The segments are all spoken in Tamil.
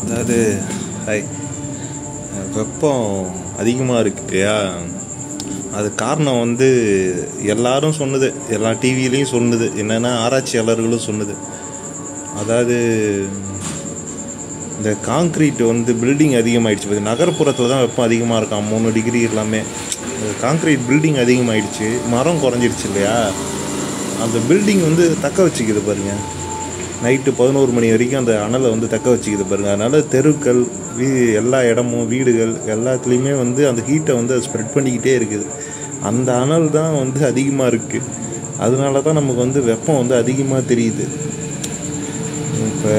அதாவது ஹாய், வெப்பம் அதிகமாக இருக்கு இல்லையா? அது காரணம் எல்லாரும் சொன்னது, எல்லா டிவிலையும் சொன்னது என்னென்னா, ஆராய்ச்சியாளர்களும் சொன்னது. அதாவது இந்த காங்க்ரீட் பில்டிங் அதிகமாகிடுச்சு. நகர்ப்புறத்தில் தான் வெப்பம் அதிகமாக இருக்கான், 3 டிகிரி எல்லாமே. காங்க்ரீட் பில்டிங் அதிகமாகிடுச்சு, மரம் குறைஞ்சிருச்சு இல்லையா? அந்த பில்டிங் தக்க வச்சுக்குது பாருங்கள். நைட்டு 11 மணி வரைக்கும் அந்த அனலை தக்க வச்சுக்குது பாருங்கள். அதனால் தெருக்கள், எல்லா இடமும், வீடுகள் எல்லாத்துலேயுமே அந்த ஹீட்டை அது ஸ்ப்ரெட் பண்ணிக்கிட்டே இருக்குது. அந்த அனல் தான் அதிகமாக இருக்குது. அதனால தான் நமக்கு வெப்பம் அதிகமாக தெரியுது. இப்போ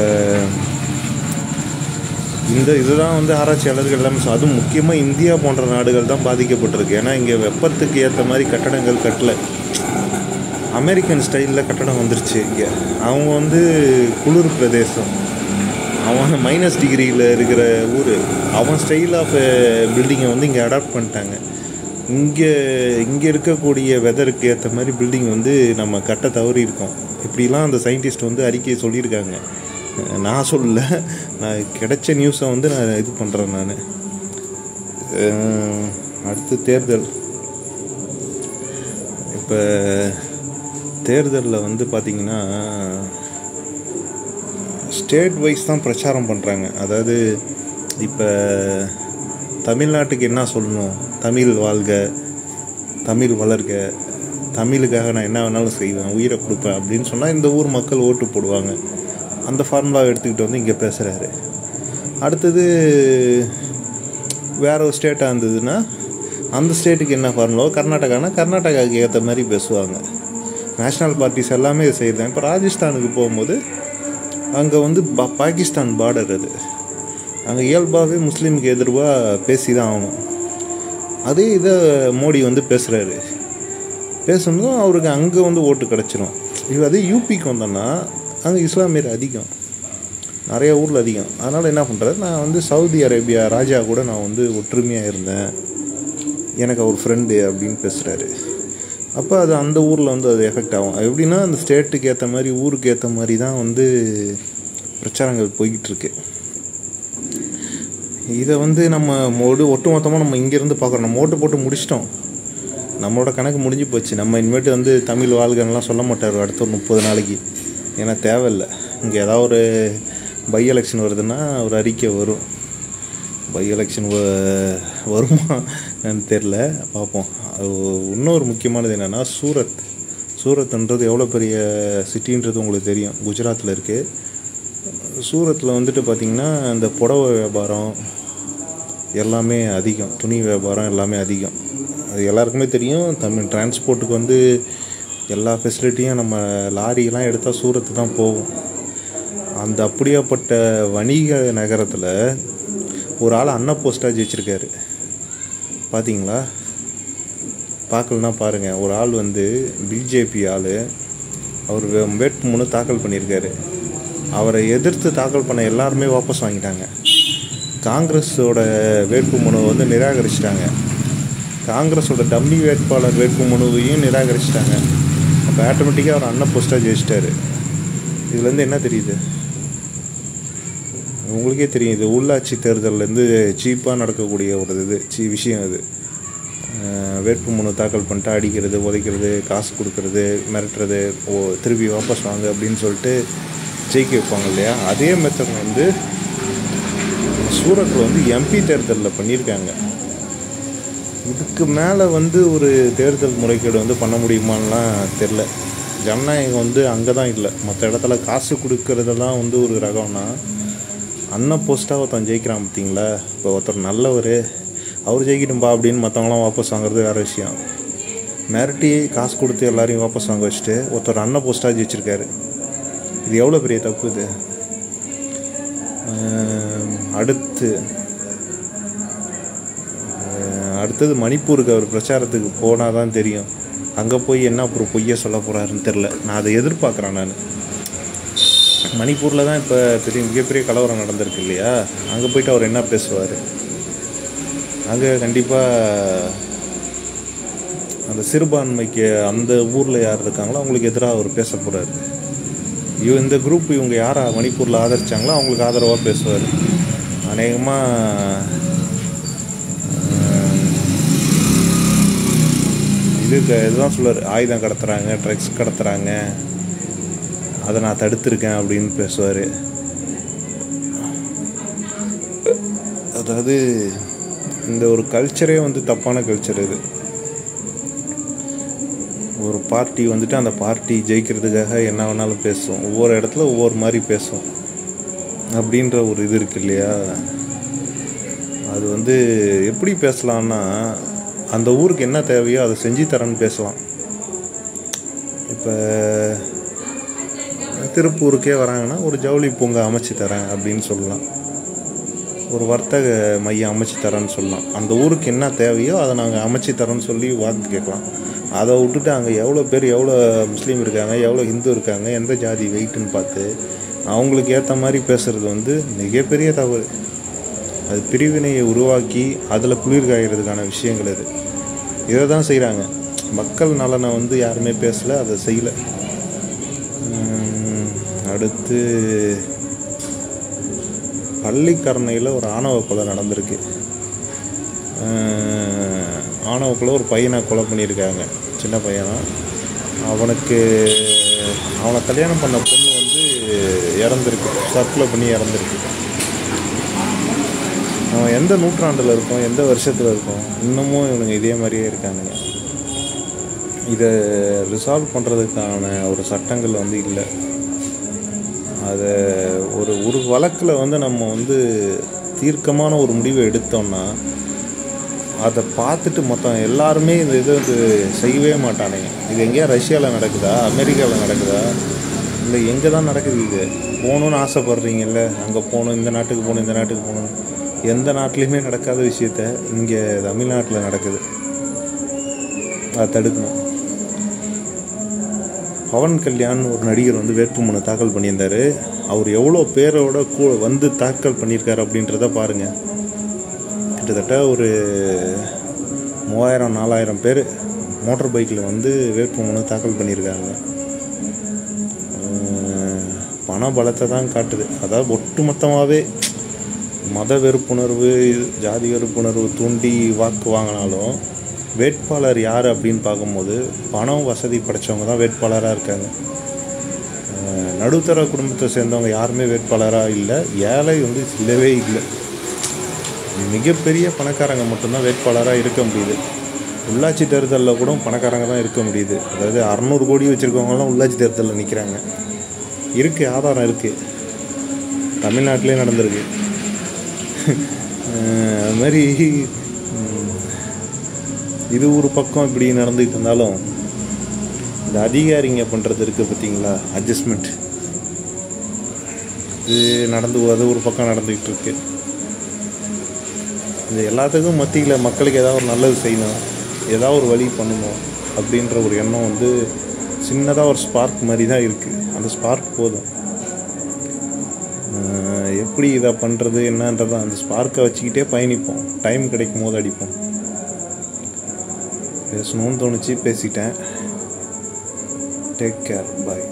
இதுதான் ஆராய்ச்சியாளர்கள் எல்லாமே அதுவும் முக்கியமாக இந்தியா போன்ற நாடுகள் தான் பாதிக்கப்பட்டிருக்கு. ஏன்னா இங்கே வெப்பத்துக்கு ஏற்ற மாதிரி கட்டடங்கள் கட்டலை. அமெரிக்கன் ஸ்டைலில் கட்டடம் வந்துருச்சு. இங்கே அவங்க குளிர் பிரதேசம், அவன் -, டிகிரியில் இருக்கிற ஊர், அவன் ஸ்டைல் ஆஃப் பில்டிங்கை இங்கே அடாப்ட் பண்ணிட்டாங்க. இங்கே இருக்கக்கூடிய வெதருக்கு ஏற்ற மாதிரி பில்டிங் நம்ம கட்ட தவறி இருக்கோம். இப்படிலாம் அந்த சயின்டிஸ்ட் அறிக்கையை சொல்லியிருக்காங்க. நான் சொல்லலை, நான் கிடைச்ச நியூஸை நான் இது பண்ணுறேன். நான் அடுத்து தேர்தல். இப்போ தேர்தலில் பார்த்திங்கன்னா ஸ்டேட் வைஸ் தான் பிரச்சாரம் பண்ணுறாங்க. அதாவது இப்போ தமிழ்நாட்டுக்கு என்ன சொல்லணும், தமிழ் வாழ்க, தமிழ் வளர்க, தமிழுக்காக நான் என்ன வேணாலும் செய்வேன், உயிரை கொடுப்பேன் அப்படின்னு சொன்னால் இந்த ஊர் மக்கள் ஓட்டு போடுவாங்க. அந்த ஃபார்முலாவை எடுத்துக்கிட்டு இங்கே பேசுகிறாரு. அடுத்தது வேற ஒரு ஸ்டேட்டாக இருந்ததுன்னா அந்த ஸ்டேட்டுக்கு என்ன ஃபார்முலாவோ, கர்நாடகாவுக்கு ஏற்ற மாதிரி பேசுவாங்க. நேஷ்னல் பார்ட்டிஸ் எல்லாமே இதை செய்கிறாங்க. இப்போ ராஜஸ்தானுக்கு போகும்போது அங்கே பாகிஸ்தான் பார்டர், அது அங்கே இயல்பாகவே முஸ்லீமுக்கு எதிர்வாக பேசி தான் ஆகணும். அதே இதை மோடி பேசுகிறாரு. பேசணும் அவருக்கு அங்கே ஓட்டு கிடச்சிரும். அதே யூபிக்கு வந்தோன்னா அங்கே இஸ்லாமியர் அதிகம், நிறைய ஊரில் அதிகம். அதனால் என்ன பண்ணுறாரு, நான் சவுதி அரேபியா ராஜா கூட நான் ஒற்றுமையாக இருந்தேன், எனக்கு அவர் ஃப்ரெண்டு அப்படின்னு பேசுகிறாரு. அப்போ அது அந்த ஊரில் அது எஃபெக்ட் ஆகும். எப்படின்னா அந்த ஸ்டேட்டுக்கு ஏற்ற மாதிரி, ஊருக்கு ஏற்ற மாதிரி தான் பிரச்சாரங்கள் போய்கிட்டுருக்கு. இதை நம்ம ஒட்டுமொத்தமாக நம்ம இங்கேருந்து பார்க்குறோம். நம்ம ஓட்டு போட்டு முடிச்சிட்டோம், நம்மளோட கணக்கு முடிஞ்சு போச்சு. நம்ம இனிமேட்டு தமிழ் வாழ்கன்னெலாம் சொல்ல மாட்டார் அடுத்த ஒரு 30 நாளைக்கு. ஏன்னா தேவையில்லை. இங்கே ஏதாவது ஒரு பை எலெக்ஷன் வருதுன்னா ஒரு அறிக்கை வரும். பை எலெக்ஷன் வருமா என்னன்னு தெரில, பார்ப்போம். அது இன்னொரு முக்கியமானது என்னென்னா, சூரத்ன்றது எவ்வளோ பெரிய சிட்டின்றது உங்களுக்கு தெரியும், குஜராத்தில் இருக்குது. சூரத்தில் பார்த்திங்கன்னா இந்த புடவை வியாபாரம் எல்லாமே அதிகம், துணி வியாபாரம் எல்லாமே அதிகம். அது எல்லாருக்குமே தெரியும். தமிழ் டிரான்ஸ்போர்ட்டுக்கு எல்லா ஃபெசிலிட்டியும் நம்ம லாரியெல்லாம் எடுத்தால் சூரத்து தான் போகும். அந்த அப்படியாப்பட்ட வணிக நகரத்தில் ஒரு ஆள் அன்னப்போஸ்டாக ஜெயிச்சிருக்காரு. பார்த்தீங்களா? பார்க்கலன்னா பாருங்கள். ஒரு ஆள் பிஜேபி ஆள், அவர் வேட்புமனு தாக்கல் பண்ணியிருக்காரு. அவரை எதிர்த்து தாக்கல் பண்ண எல்லாருமே வாபஸ் வாங்கிட்டாங்க. காங்கிரஸோட வேட்புமனு நிராகரிச்சிட்டாங்க. காங்கிரஸோட டம்மி வேட்பாளர் வேட்புமனுவையும் நிராகரிச்சிட்டாங்க. அப்போ ஆட்டோமேட்டிக்காக அவர் அன்னப்போஸ்டாக ஜெயிச்சிட்டாரு. இதுலேருந்து என்ன தெரியுது உங்களுக்கே தெரியும். இது உள்ளாட்சி தேர்தலேருந்து சீப்பாக நடக்கக்கூடிய ஒரு விஷயம். அது வேட்புமனு தாக்கல் பண்ணிட்டு அடிக்கிறது, உதைக்கிறது, காசு கொடுக்கறது, மிரட்டுறது, திருப்பி வாபஸ் வாங்க அப்படின்னு சொல்லிட்டு ஜெயிக்க வைப்பாங்க இல்லையா? அதே மெத்தட் சூரத்தில் எம்பி தேர்தலில் பண்ணியிருக்காங்க. இதுக்கு மேலே ஒரு தேர்தல் முறைகேடு பண்ண முடியுமான்லாம் தெரில. ஜனநாயகம் அங்கே தான் இல்லை. மற்ற இடத்துல காசு கொடுக்கறதெல்லாம் ஒரு ரகம்னா, அன்னப்போஸ்டாக ஒருத்தன் ஜெயிக்கிறான் பார்த்தீங்களா? இப்போ ஒருத்தர் நல்லவர், அவர் ஜெயிக்கட்டும்பா அப்படின்னு மற்றவங்களாம் வாபஸ் வாங்குறது வேறு விஷயம். மிரட்டி காசு கொடுத்து எல்லாரையும் வாபஸ் வாங்க வச்சுட்டு ஒருத்தர் அன்னப்போஸ்டாக ஜெயிச்சிருக்காரு. இது எவ்வளோ பெரிய தப்பு இது. அடுத்தது மணிப்பூருக்கு அவர் பிரச்சாரத்துக்கு போனால் தான் தெரியும். அங்கே போய் என்ன அப்புறம் பொய்ய சொல்ல போகிறாருன்னு தெரில. நான் அதை எதிர்பார்க்குறேன். நான் மணிப்பூரில் தான் இப்போ மிகப்பெரிய கலவரம் நடந்திருக்கு இல்லையா? அங்கே போய்ட்டு அவர் என்ன பேசுவார்? அங்கே கண்டிப்பாக அந்த சிறுபான்மைக்கு அந்த ஊரில் யார் இருக்காங்களோ அவங்களுக்கு எதிராக அவர் பேச போகிறாரு. இந்த குரூப் இவங்க யாரை மணிப்பூரில் ஆதரிச்சாங்களோ அவங்களுக்கு ஆதரவாக பேசுவார். அநேகமாக இதுதான் சொல்லுவார், ஆயுதம் கடத்துகிறாங்க, ட்ரக்ஸ் கடத்துகிறாங்க, அதை நான் தடுத்திருக்கேன் அப்படின்னு பேசுவார். அதாவது இந்த ஒரு கல்ச்சரே வந்து தப்பான கல்ச்சர். இது ஒரு பார்ட்டி வந்துட்டு அந்த பார்ட்டி ஜெயிக்கிறதுக்காக என்ன வேணாலும் பேசும், ஒவ்வொரு இடத்துல ஒவ்வொரு மாதிரி பேசும் அப்படின்ற ஒரு இது இருக்கு இல்லையா. அது வந்து எப்படி பேசலான்னா, அந்த ஊருக்கு என்ன தேவையோ அதை செஞ்சு தரேன்னு பேசலாம். இப்போ திருப்பூருக்கே வராங்கன்னா ஒரு ஜவுளி பூங்கா அமைச்சு தரேன் அப்படின்னு சொல்லலாம், ஒரு வர்த்தக மையம் அமைச்சு தரேன்னு சொல்லலாம். அந்த ஊருக்கு என்ன தேவையோ அதை நாங்கள் அமைச்சு தரோன்னு சொல்லி வாக்கு கேட்கலாம். அதை விட்டுட்டு அங்கே எவ்வளோ பேர், எவ்வளோ முஸ்லீம் இருக்காங்க, எவ்வளோ ஹிந்து இருக்காங்க, எந்த ஜாதி வெயிட்டுன்னு பார்த்து அவங்களுக்கு ஏற்ற மாதிரி பேசுகிறது வந்து மிகப்பெரிய தவறு. அது பிரிவினையை உருவாக்கி அதில் குளிர் காய்கிறதுக்கான விஷயங்கள் இது. இதை தான் செய்கிறாங்க. மக்கள் நலனை வந்து யாருமே பேசலை, அதை செய்யலை. அடுத்து பள்ளிக்கரணையில் ஒரு ஆணவ கொலை நடந்திருக்கு. ஆணவ கொலை, ஒரு பையனை கொலை பண்ணியிருக்காங்க, சின்ன பையனா. அவனை கல்யாணம் பண்ண பொண்ணு வந்து இறந்துருக்கு, தற்கொலை பண்ணி இறந்துருக்கு. அவன் எந்த நூற்றாண்டில் இருக்கும், எந்த வருஷத்தில் இருக்கும், இன்னமும் இவனுங்க இதே மாதிரியே இருக்கானுங்க. இதை ரிசால்வ் பண்ணுறதுக்கான ஒரு சட்டங்கள் வந்து இல்லை. அதை ஒரு வழக்கில் வந்து நம்ம வந்து தீர்க்கமான ஒரு முடிவை எடுத்தோம்னா அதை பார்த்துட்டு மொத்தம் எல்லாருமே இந்த இதை வந்து செய்யவே மாட்டானுங்க. இது எங்கேயா ரஷ்யாவில் நடக்குதா, அமெரிக்காவில் நடக்குதா, இல்லை எங்கே தான் நடக்குது? இது போகணுன்னு ஆசைப்பட்றீங்கல்ல, அங்கே போகணும், இந்த நாட்டுக்கு போகணும், இந்த நாட்டுக்கு போகணும். எந்த நாட்டிலையுமே நடக்காத விஷயத்த இங்கே தமிழ்நாட்டில் நடக்குது. அதை தடுக்கணும். பவன் கல்யாண் ஒரு நடிகர் வந்து வேட்புமனு தாக்கல் பண்ணியிருந்தார். அவர் எவ்வளோ பேரோட வந்து தாக்கல் பண்ணியிருக்காரு அப்படின்றத பாருங்கள். கிட்டத்தட்ட ஒரு 3000-4000 பேர் மோட்டர் பைக்கில் வந்து வேட்புமனு தாக்கல் பண்ணியிருக்காங்க. பண பலத்தை தான் காட்டுது. அதாவது ஒட்டுமொத்தமாகவே மத வெறுப்புணர்வு, ஜாதி வெறுப்புணர்வு தூண்டி வாக்கு வாங்கினாலும் வேட்பாளர் யார் அப்படின்னு பார்க்கும்போது பணம் வசதி படைத்தவங்க தான் வேட்பாளராக இருக்காங்க. நடுத்தர குடும்பத்தை சேர்ந்தவங்க யாருமே வேட்பாளராக இல்லை. ஏழை வந்து இல்லவே இல்லை. மிகப்பெரிய பணக்காரங்க மட்டும்தான் வேட்பாளராக இருக்க முடியுது. உள்ளாட்சி தேர்தலில் கூட பணக்காரங்க தான் இருக்க முடியுது. அதாவது 600 கோடி வச்சுருக்கவங்களாம் உள்ளாட்சி தேர்தலில் நிற்கிறாங்க. இருக்குது, ஆதாரம் இருக்குது, தமிழ்நாட்டிலே நடந்திருக்கு. அது மாதிரி இது ஒரு பக்கம் இப்படி நடந்துக்கிட்டு இருந்தாலும் இந்த அதிகாரிங்க பண்ணுறது இருக்குது பார்த்தீங்களா, அட்ஜஸ்ட்மெண்ட், இது அது ஒரு பக்கம் நடந்துக்கிட்டு இருக்கு. இந்த எல்லாத்துக்கும் மத்தியில் மக்களுக்கு ஏதாவது ஒரு நல்லது செய்யணும், ஏதாவது ஒரு வழி பண்ணணும் அப்படின்ற ஒரு எண்ணம் வந்து சின்னதாக ஒரு ஸ்பார்க் மாதிரி தான் இருக்குது. அந்த ஸ்பார்க் போதும். எப்படி இதை பண்ணுறது என்னன்றதை அந்த ஸ்பார்க்கை வச்சுக்கிட்டே பயணிப்போம். டைம் கிடைக்கும் போது அடிப்போம். பேசணும்னு தோணுச்சு, பேசிட்டேன். டேக் கேர், பாய்.